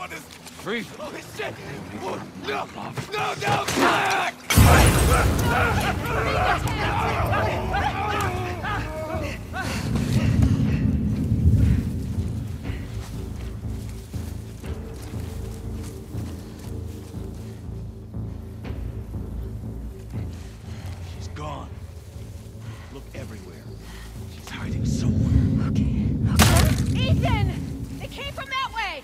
this. Breathe. Oh, shit! Oh, no! No, no! Back! She's gone. Look everywhere. She's hiding somewhere. Okay. Ethan! They came from that way!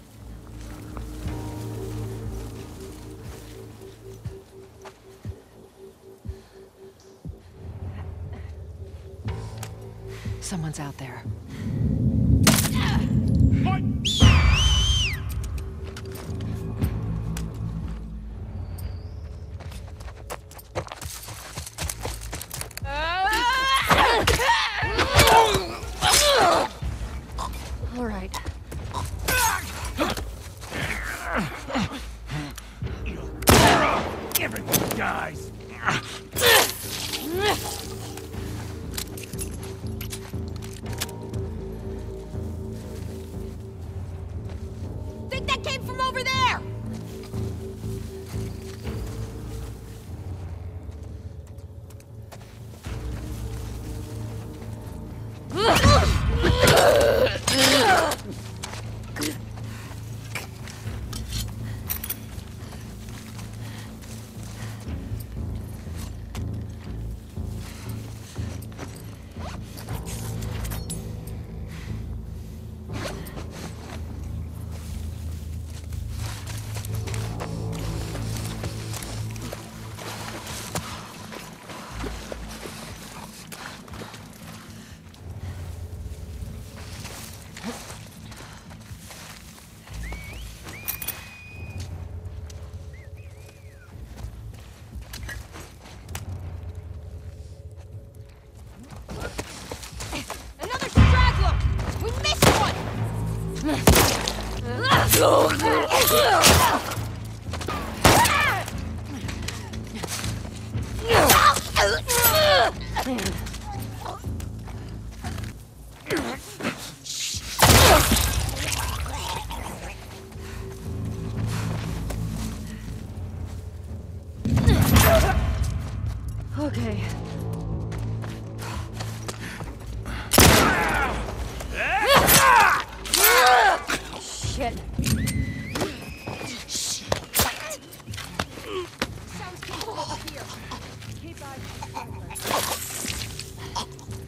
Someone's out there. What? All right. Everyone dies. Think that came from over there! Another straggler! We missed one! Okay. Shit. Sounds good over here. Keep eyes on the straggler.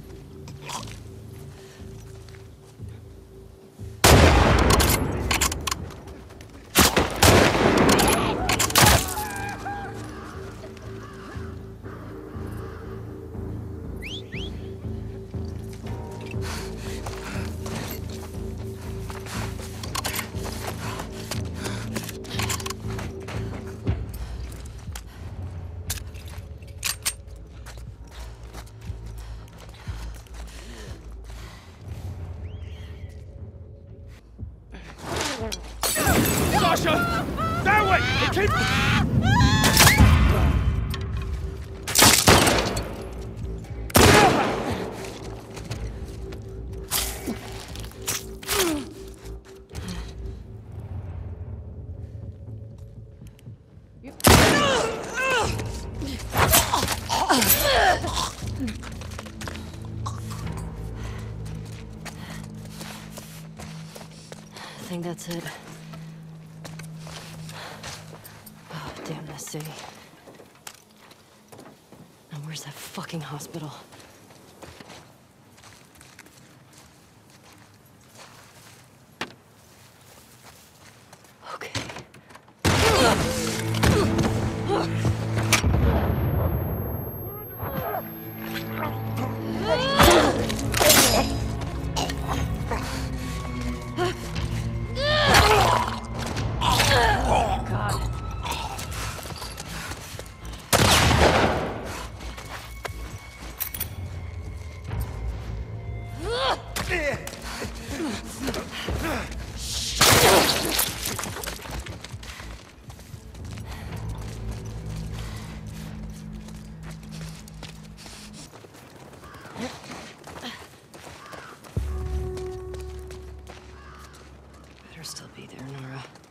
Sasha! That way! They keep... I think that's it. Oh, damn this city. Now where's that fucking hospital? Okay. Better still be there, Nora.